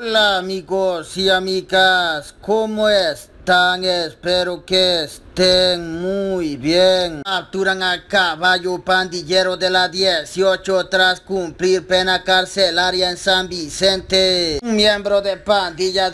Hola amigos y amigas, ¿cómo están? Espero que estén muy bien. Capturan al caballo pandillero de la 18 tras cumplir pena carcelaria en San Vicente. Un miembro de pandilla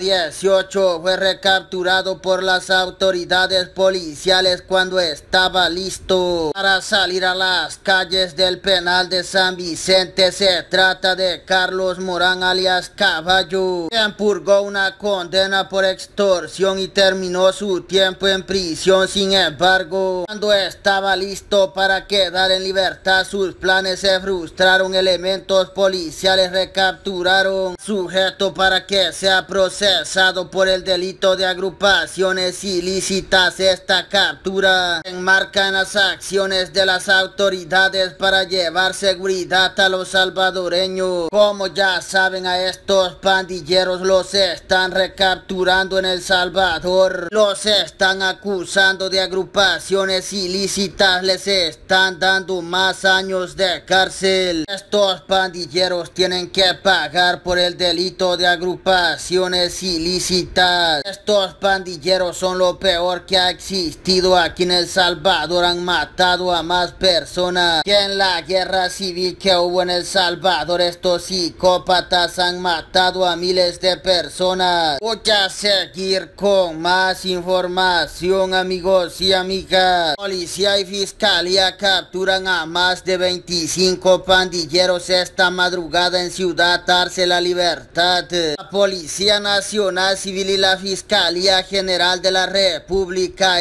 18 fue recapturado por las autoridades policiales cuando estaba listo para salir a las calles del penal de San Vicente. Se trata de Carlos Morán alias Caballo, quien purgó una condena por extorsión y terminó su tiempo en prisión. Sin embargo, cuando estaba listo para quedar en libertad, sus planes se frustraron. Elementos policiales recapturaron sujeto para que sea procesado por el delito de agrupaciones ilícitas. Esta captura enmarca en las acciones de las autoridades para llevar seguridad a los salvadoreños. Como ya saben, a estos pandilleros los están recapturando en El Salvador. Los están acusando de agrupaciones ilícitas, les están dando más años de cárcel. Estos pandilleros tienen que pagar por el delito de agrupaciones ilícitas. Estos pandilleros son lo peor que ha existido aquí en El Salvador. Han matado a más personas que en la guerra civil que hubo en El Salvador. Estos psicópatas han matado a miles de personas. Voy a seguir con más información, amigos y amigas. Policía y fiscalía capturan a más de 25 pandilleros esta madrugada en Ciudad Arce, La Libertad. La Policía Nacional Civil y la Fiscalía General de la República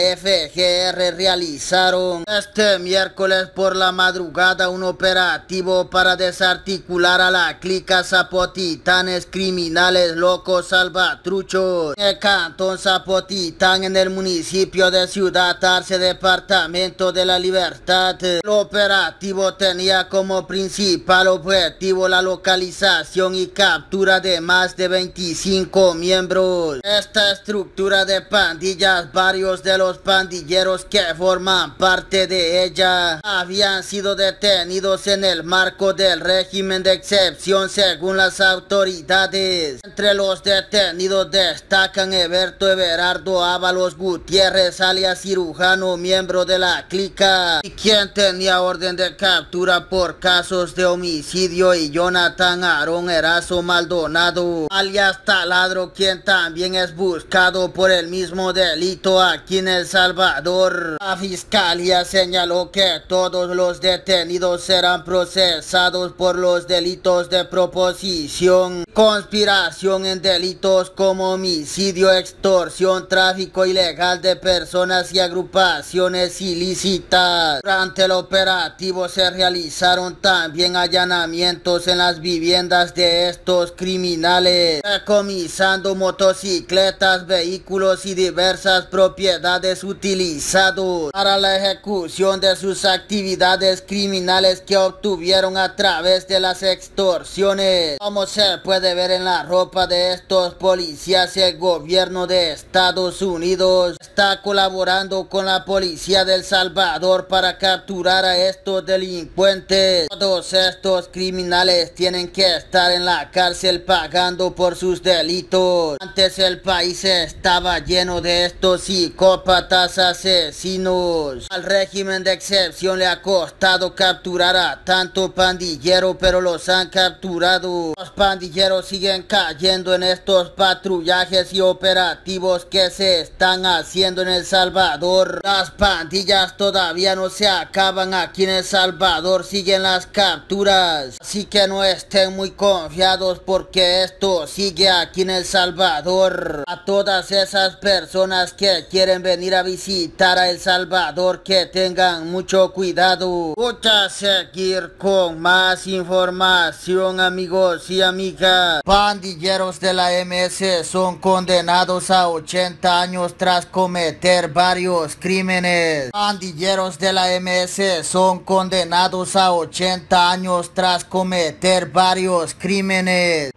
FGR realizaron este miércoles por la madrugada un operativo para desarticular a la clica Zapotitanes, criminales locos salvatruchos, en el cantón Zapotitán, en el municipio de Ciudad Arce, departamento de La Libertad. El operativo tenía como principal objetivo la localización y captura de más de 25 miembros. Esta estructura de pandillas, varios de los pandilleros que forman parte de ella habían sido detenidos en el marco del régimen de excepción según las autoridades. Entre los detenidos destacan Eberto Everardo Ábalos Gutiérrez alias Cirujano, miembro de la clica y quien tenía orden de captura por casos de homicidio, y Jonathan Aarón Erazo Maldonado alias Taladro, quien también es buscado por el mismo delito aquí en El Salvador. La fiscalía señaló que todos los detenidos serán procesados por los delitos de proposición, conspiración en delitos como homicidio, extorsión, tráfico ilegal de personas y agrupaciones ilícitas. Durante el operativo se realizaron también allanamientos en las viviendas de estos criminales, decomisando motocicletas, vehículos y diversas propiedades utilizados para la ejecución de sus actividades criminales que obtuvieron a través de las extorsiones. Como se puede ver en la ropa de estos policías, el gobierno de Estados Unidos está colaborando con la policía de El Salvador para capturar a estos delincuentes. Todos estos criminales tienen que estar en la cárcel pagando por sus delitos. Antes el país estaba lleno de estos psicópatas asesinos. Al régimen de excepción le ha costado capturar a tanto pandillero, pero los han capturado. Los pandilleros siguen cayendo en estos patrullajes y operativos que se están haciendo en El Salvador. Las pandillas todavía no se acaban aquí en El Salvador, siguen las capturas, así que no estén muy confiados porque esto sigue aquí en El Salvador. A todas esas personas que quieren venir a visitar a El Salvador, que tengan mucho cuidado. Voy a seguir con más información, amigos y amigas. Pandilleros de la MS son condenados a 80 años tras cometer varios crímenes. Pandilleros de la MS son condenados a 80 años tras cometer varios crímenes.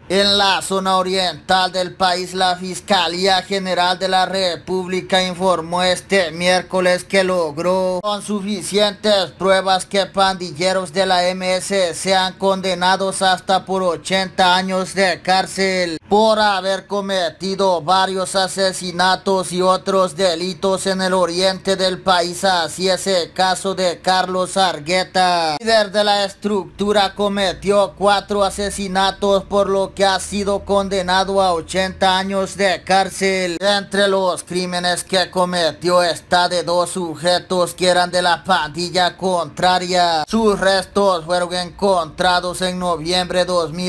En la zona oriental del país, la Fiscalía General de la República informó este miércoles que logró con suficientes pruebas que pandilleros de la MS sean condenados hasta por 80 años de cárcel por haber cometido varios asesinatos y otros delitos en el oriente del país. Así es el caso de Carlos Argueta, líder de la estructura, cometió 4 asesinatos, por lo que ha sido condenado a 80 años de cárcel. Entre los crímenes que cometió está de 2 sujetos que eran de la pandilla contraria. Sus restos fueron encontrados en noviembre de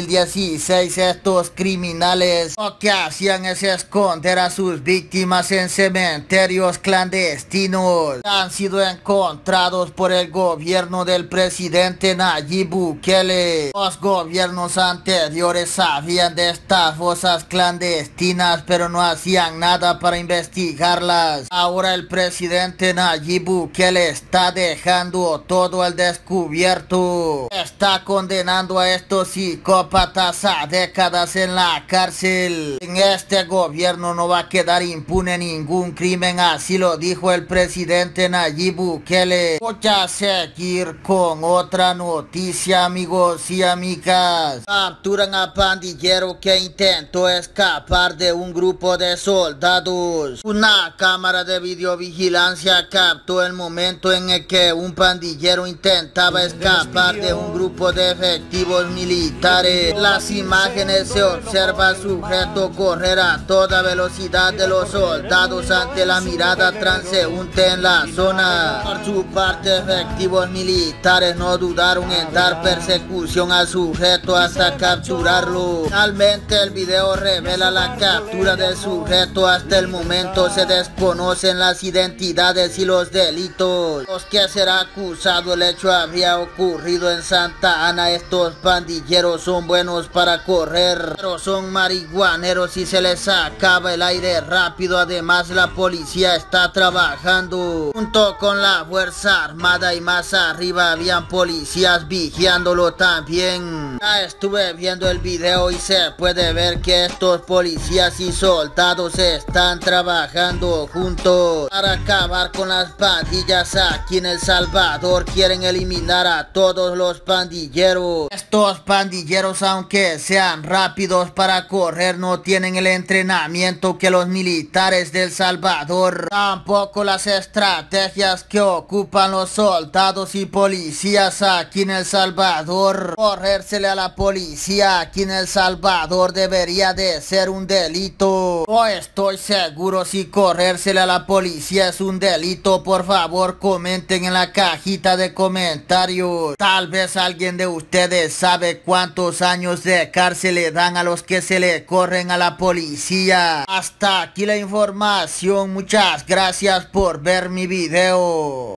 2016. Estos criminales lo que hacían es esconder a sus víctimas en cementerios clandestinos. Han sido encontrados por el gobierno del presidente Nayib Bukele. Los gobiernos anteriores sabían de estas fosas clandestinas, pero no hacían nada para investigarlas. Ahora el presidente Nayib Bukele está dejando todo al descubierto. Está condenando a estos psicópatas a décadas en la cárcel. En este gobierno no va a quedar impune ningún crimen, así lo dijo el presidente Nayib Bukele. Voy a seguir con otra noticia, amigos y amigas. Capturan a pandillero que intentó escapar de un grupo de soldados. Una cámara de videovigilancia captó el momento en el que un pandillero intentaba escapar de un grupo de efectivos militares. Las imágenes se observa sujeto correr a toda velocidad de los soldados ante la mirada transeúnte en la zona. Por su parte, efectivos militares no dudaron en dar persecución al sujeto hasta capturarlo. Finalmente, el video revela la captura del sujeto. Hasta el momento se desconocen las identidades y los delitos. Los que será acusado, el hecho habría ocurrido en Santa Ana. Estos pandilleros son buenos para correr, pero son marihuaneros y se les acaba el aire rápido. Además, la policía está trabajando junto con la Fuerza Armada y más arriba habían policías vigiándolo también. Ya estuve viendo el video y se puede ver que estos policías y soldados están trabajando juntos para acabar con las pandillas aquí en El Salvador. Quieren eliminar a todos los pandilleros. Estos pandilleros, aunque sean rápidos para correr, no tienen el entrenamiento que los militares de El Salvador. Tampoco las estrategias que ocupan los soldados y policías aquí en El Salvador. Corrérsele a la policía aquí en El Salvador debería de ser un delito. No estoy seguro si corrérsele a la policía es un delito. Por favor, comenten en la cajita de comentarios. Tal vez alguien de ustedes sabe cuántos años de cárcel le dan a los que se le corren a la policía. Hasta aquí la información. Muchas gracias por ver mi video.